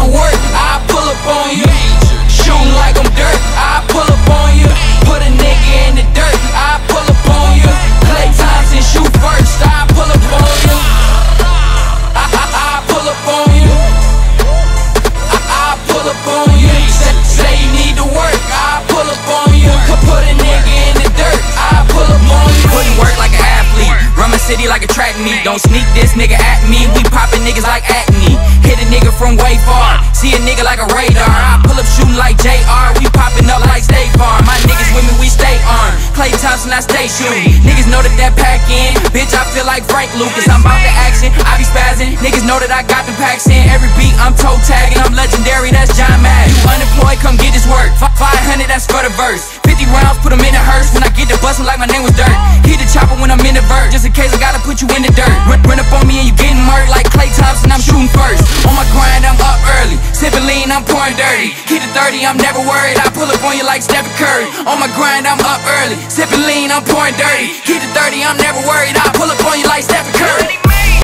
work, I pull up on you. Shooting like I'm dirt, I pull up on you. Put a nigga in the dirt, I pull up on you. Klay Thompson shoot first, I pull up on you. I pull up on you. I pull up on you. Say you need to work, I pull up on you. Put a nigga in the dirt, I pull up on you. Putting work like an athlete, run my city like a track meet. Don't sneak this nigga at me, we poppin' niggas like acne. Hit a nigga from way far, see a nigga like a radar. I pull up shooting like JR, we poppin' up like State Farm. My niggas with me, we stay armed. Klay Thompson, I stay shooting. Niggas know that pack in, bitch, I feel like Frank Lucas. I'm about the action, I be spazzing. Niggas know that I got them packs in. Every beat I'm toe tagging, I'm legendary, that's John Madden. You unemployed, come get this work. 500, that's for the verse. 50 rounds, put them in a hearse. When I get the bustin' like my name was Dirt. Hit the chopper when I'm in the vert, just in case I gotta put you in the dirt. Run up on me and you getting murked like Klay Thompson, I'm shooting first. On my grind, I'm up early. Sippin' lean, I'm pouring dirty. Keep it 30, I'm never worried. I pull up on you like Stephen Curry. On my grind, I'm up early. Sippin' lean, I'm pouring dirty. Keep it 30, I'm never worried. I pull up on you like Stephen Curry.